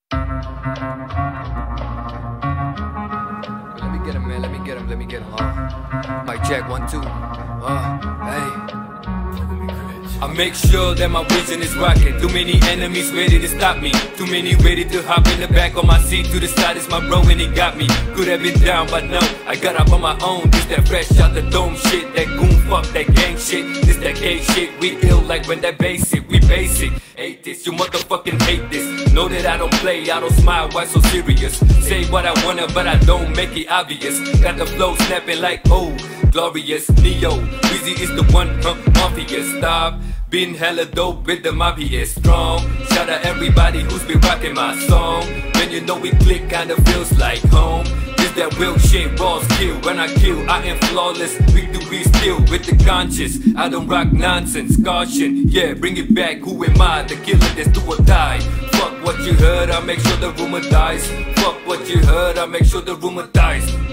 Let me get him, man. Let me get him. Mic check, 1, 2. Hey. I make sure that my vision is rocking. Too many enemies ready to stop me. Too many ready to hop in the back of my seat. To the side is my bro and he got me. Could have been down, but no, I got up on my own. This that fresh out the dome shit. That goon fuck, that gang shit. This that K shit. We ill like when that basic. We basic. Hate this, you motherfucking hate this. Know that I don't play, I don't smile, why so serious? Say what I wanna, but I don't make it obvious. Got the flow snapping like, oh, glorious. Neo, Weezy is the one, Mafia. Stop, been hella dope with the Mafia strong. Shout out everybody who's been rocking my song. When you know we click, kinda feels like home. This that real shit, raw skill. When I kill, I am flawless. Victory still with the conscious. I don't rock nonsense, caution. Yeah, bring it back, who am I? The killer that's do or die. Fuck what you heard, I make sure the rumor dies. Fuck what you heard, I make sure the rumor dies.